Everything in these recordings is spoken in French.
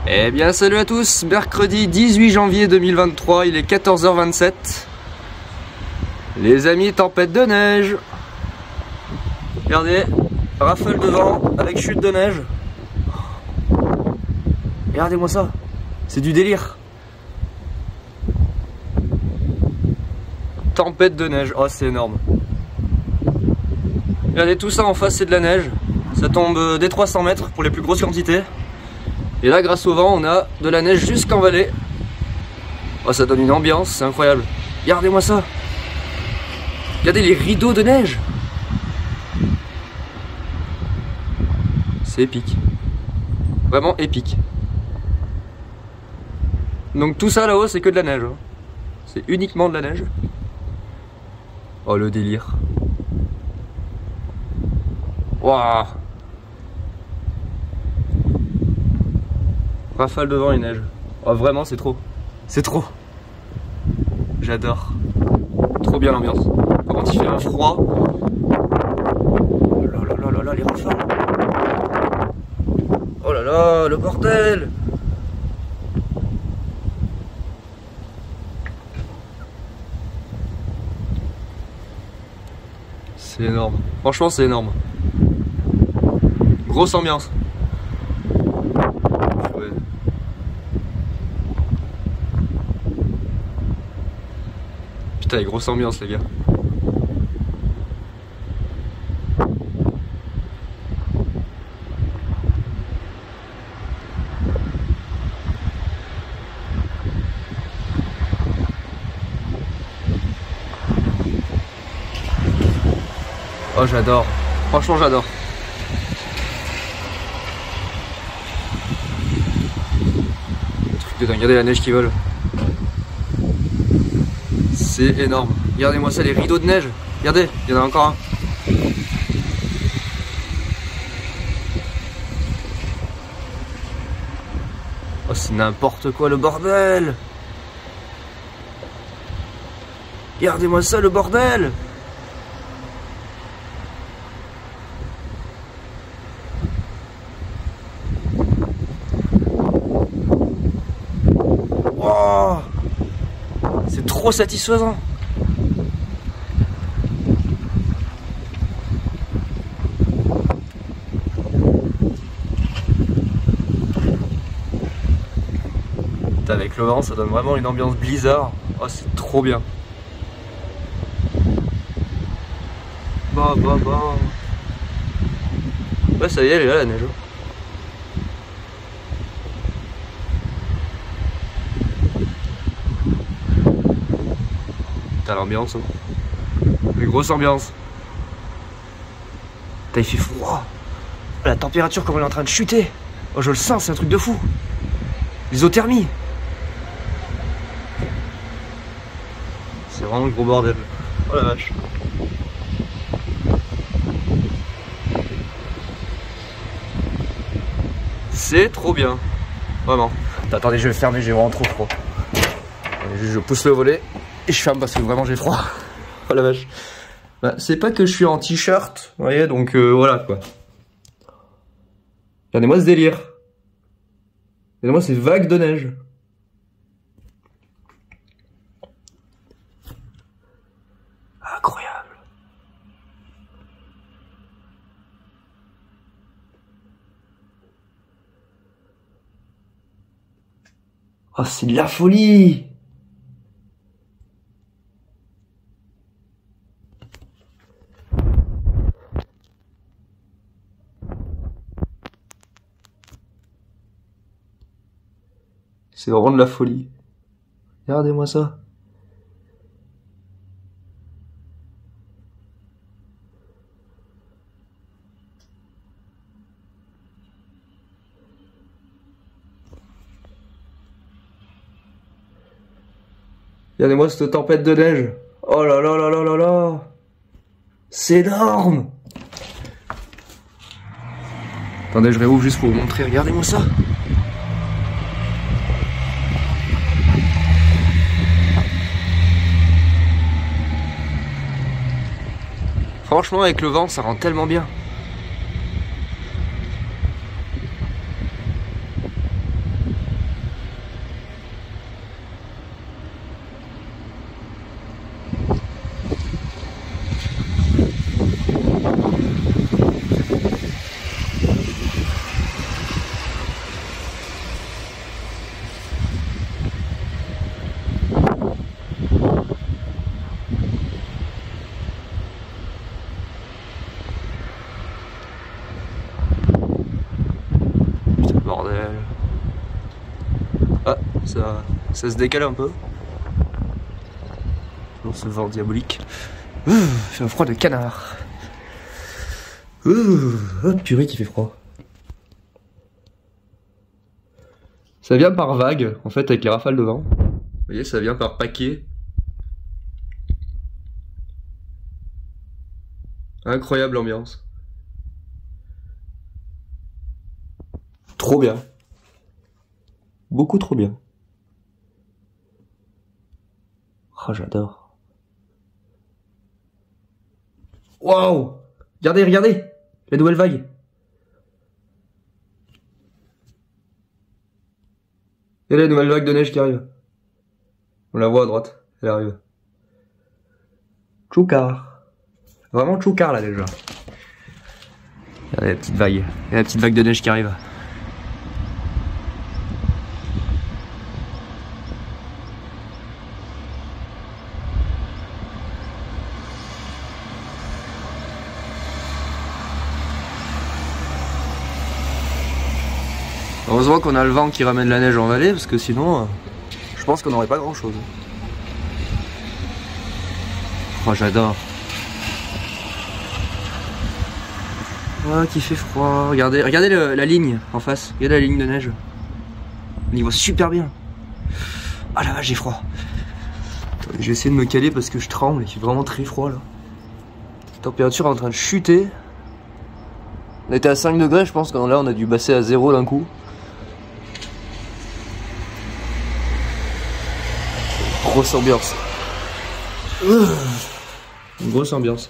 Eh bien salut à tous, mercredi 18 janvier 2023, il est 14h27. Les amis, tempête de neige. Regardez, rafale de vent avec chute de neige. Regardez-moi ça, c'est du délire. Tempête de neige, oh c'est énorme. Regardez tout ça en face, c'est de la neige. Ça tombe dès 300 mètres pour les plus grosses quantités. Et là, grâce au vent, on a de la neige jusqu'en vallée. Oh, ça donne une ambiance, c'est incroyable. Regardez-moi ça. Regardez les rideaux de neige. C'est épique. Vraiment épique. Donc tout ça là-haut, c'est que de la neige. C'est uniquement de la neige. Oh, le délire. Waouh. Rafale de vent et neige. Oh vraiment c'est trop. C'est trop. J'adore. Trop bien l'ambiance. Quand il fait un froid. Oh là là là là là les rafales. Oh là là le bordel. C'est énorme. Franchement c'est énorme. Grosse ambiance. Putain, grosse ambiance les gars. Oh j'adore. Franchement j'adore. Truc de dingue, regardez la neige qui vole. C'est énorme. Regardez-moi ça, les rideaux de neige. Regardez, il y en a encore un. Oh, c'est n'importe quoi le bordel. Regardez-moi ça le bordel. Wow. C'est trop satisfaisant. Avec le vent, ça donne vraiment une ambiance blizzard. Oh, c'est trop bien. Bah. Ouais, ça y est, elle est là la neige. T'as l'ambiance, hein. Une grosse ambiance. T'as il fait froid. La température, comme elle est en train de chuter. Oh, je le sens, c'est un truc de fou. L'isothermie. C'est vraiment le gros bordel. Oh la vache. C'est trop bien. Vraiment. Attendez, je vais fermer, j'ai vraiment trop froid. Attendez, je pousse le volet et je ferme parce que vraiment j'ai froid. Oh la vache. Bah, c'est pas que je suis en t-shirt, vous voyez, donc voilà quoi. Regardez-moi ce délire. Regardez-moi ces vagues de neige. Incroyable. Oh, c'est de la folie. C'est vraiment de la folie. Regardez-moi ça. Regardez-moi cette tempête de neige. Oh là là là là là là. C'est énorme. Attendez, je réouvre juste pour vous montrer. Regardez-moi ça. Franchement, avec le vent, ça rend tellement bien. ça se décale un peu. Dans ce vent diabolique. Fait un froid de canard. Oh purée qui fait froid. Ça vient par vague, en fait, avec les rafales de vent. Vous voyez, ça vient par paquet. Incroyable ambiance. Trop bien. Beaucoup trop bien. Oh, j'adore. Waouh! Regardez, regardez! La nouvelle vague. Et la nouvelle vague de neige qui arrive. On la voit à droite. Elle arrive. Tchoukar. Vraiment tchoukar là déjà. Regardez la petite vague. Et la petite vague de neige qui arrive. Heureusement qu'on a le vent qui ramène la neige en vallée, parce que sinon, je pense qu'on n'aurait pas grand chose. Oh, j'adore. Oh, qui fait froid. Regardez, regardez la ligne en face. Regardez la ligne de neige. On y voit super bien. Ah là, j'ai froid. Attendez, je vais essayer de me caler parce que je tremble et il fait vraiment très froid là. La température est en train de chuter. On était à 5 degrés, je pense que là on a dû passer à 0 d'un coup. Grosse ambiance. Une grosse ambiance.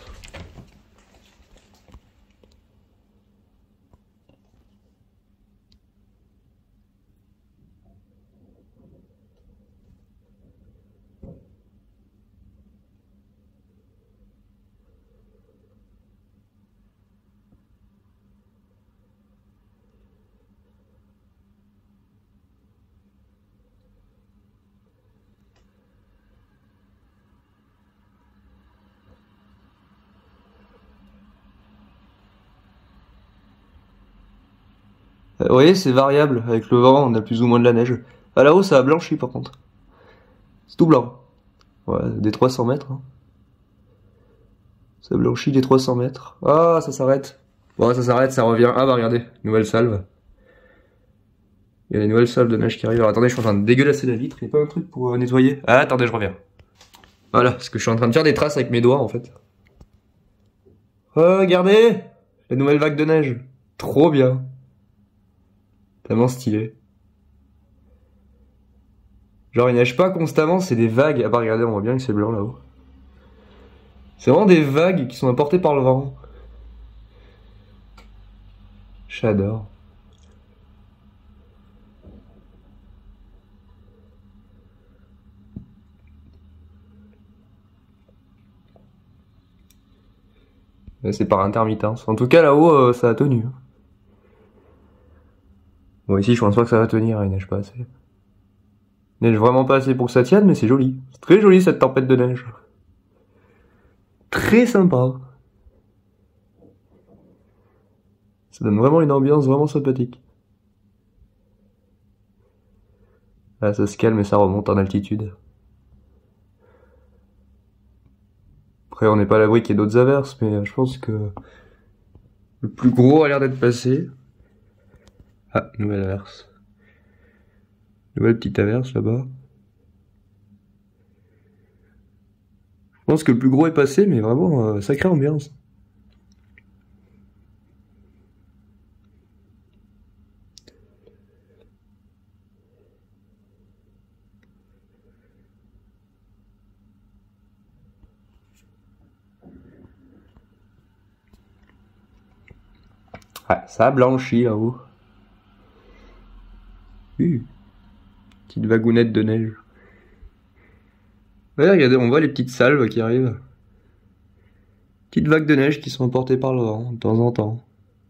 Vous voyez, c'est variable. Avec le vent, on a plus ou moins de la neige. À là-haut, ça a blanchi par contre. C'est tout blanc. Ouais, des 300 mètres. Hein. Ça blanchit des 300 mètres. Ah, ça s'arrête. Bon, ça s'arrête, ça revient. Ah bah regardez, nouvelle salve. Il y a les nouvelles salves de neige qui arrivent. Alors attendez, je suis en train de dégueulasser la vitre. Il n'y a pas un truc pour nettoyer? Ah, attendez, je reviens. Voilà, parce que je suis en train de faire des traces avec mes doigts en fait. Regardez la nouvelle vague de neige. Trop bien. Tellement stylé. Genre il neige pas constamment, c'est des vagues. Ah bah regardez, on voit bien que c'est blanc là-haut. C'est vraiment des vagues qui sont apportées par le vent. J'adore. C'est par intermittence. En tout cas là-haut, ça a tenu. Bon ici je pense pas que ça va tenir, il neige pas assez. Il neige vraiment pas assez pour que ça tienne, mais c'est joli. C'est très joli cette tempête de neige. Très sympa. Ça donne vraiment une ambiance vraiment sympathique. Là ça se calme et ça remonte en altitude. Après on n'est pas à l'abri qu'il y ait d'autres averses, mais je pense que le plus gros a l'air d'être passé. Ah, nouvelle averse. Nouvelle petite averse là-bas. Je pense que le plus gros est passé, mais vraiment, sacrée ambiance. Ouais, ça a blanchi là-haut. Petite vagounette de neige. Ouais, regardez, on voit les petites salves qui arrivent. Petites vagues de neige qui sont emportées par le vent, de temps en temps.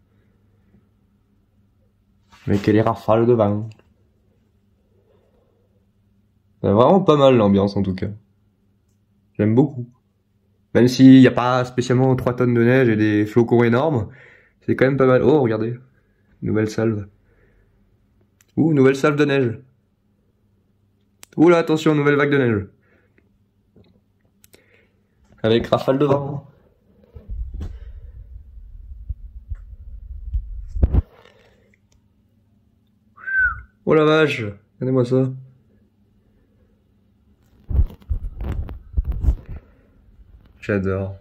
Mais quelle rafale de vent. C'est vraiment pas mal l'ambiance en tout cas. J'aime beaucoup. Même s'il n'y a pas spécialement 3 tonnes de neige et des flocons énormes, c'est quand même pas mal. Oh, regardez. Nouvelle salve. Ouh, nouvelle salve de neige. Oula, attention, nouvelle vague de neige. Avec rafale de vent. Oh la vache, regardez-moi ça. J'adore.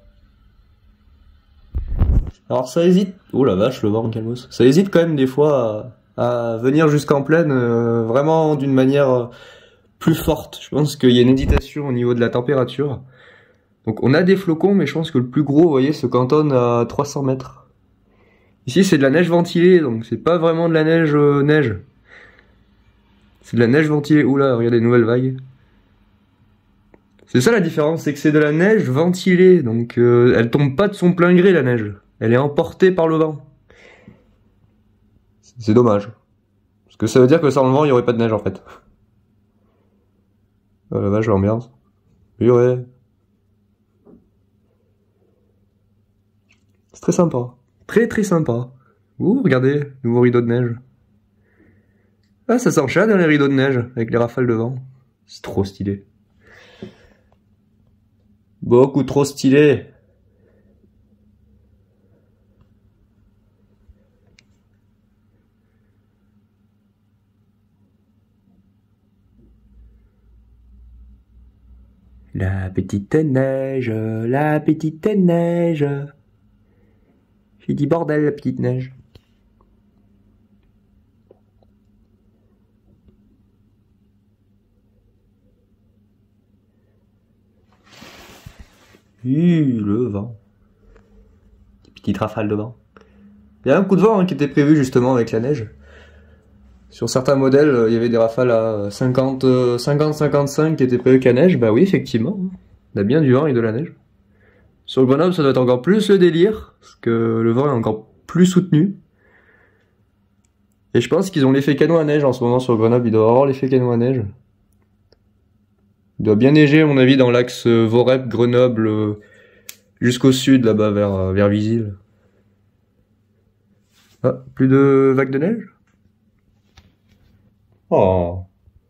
Alors ça hésite. Oh la vache, le vent, calmos. Ça hésite quand même des fois à venir jusqu'en plaine, vraiment d'une manière plus forte. Je pense qu'il y a une hésitation au niveau de la température. Donc on a des flocons, mais je pense que le plus gros, vous voyez, se cantonne à 300 mètres. Ici c'est de la neige ventilée, donc c'est pas vraiment de la neige neige. C'est de la neige ventilée. Oula, regardez, nouvelle vague. C'est ça la différence, c'est que c'est de la neige ventilée, donc elle tombe pas de son plein gré la neige. Elle est emportée par le vent. C'est dommage. Parce que ça veut dire que sans le vent, il n'y aurait pas de neige en fait. Oh la vache, l'ambiance. Oui, ouais. C'est très sympa. Très très sympa. Ouh, regardez, nouveau rideau de neige. Ah, ça s'enchaîne dans les rideaux de neige, avec les rafales de vent. C'est trop stylé. Beaucoup trop stylé. La petite neige, la petite neige. J'ai dit bordel, la petite neige. Le vent. Petite rafale de vent. Il y a un coup de vent qui était prévu justement avec la neige. Sur certains modèles, il y avait des rafales à 50-55 qui étaient prévues qu'à neige. Bah oui, effectivement. On a bien du vent et de la neige. Sur le Grenoble, ça doit être encore plus le délire, parce que le vent est encore plus soutenu. Et je pense qu'ils ont l'effet canon à neige en ce moment sur Grenoble. Ils doivent avoir l'effet canon à neige. Il doit bien neiger, à mon avis, dans l'axe Vorep, Grenoble, jusqu'au sud, là-bas, vers Visil. Ah, plus de vagues de neige? Oh.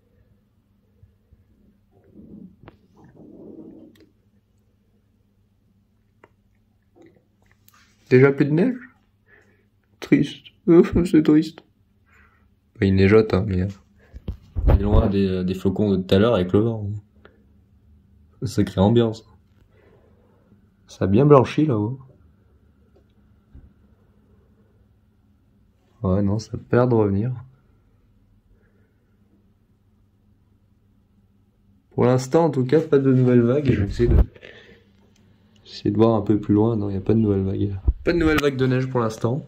Déjà plus de neige? Triste. C'est triste. Bah, il neigeote, hein, mais... Il est loin des flocons de tout à l'heure avec le vent. Sacrée ambiance. Ça a bien blanchi là-haut. Ouais, non, ça perd de revenir. Pour l'instant, en tout cas, pas de nouvelles vagues. Je vais essayer de voir un peu plus loin. Non, il n'y a pas de nouvelles vagues. Pas de nouvelles vagues de neige pour l'instant.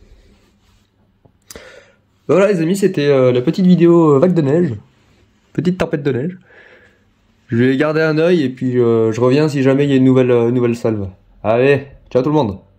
Voilà les amis, c'était la petite vidéo vague de neige. Petite tempête de neige. Je vais garder un œil et puis je reviens si jamais il y a une nouvelle salve. Allez, ciao tout le monde!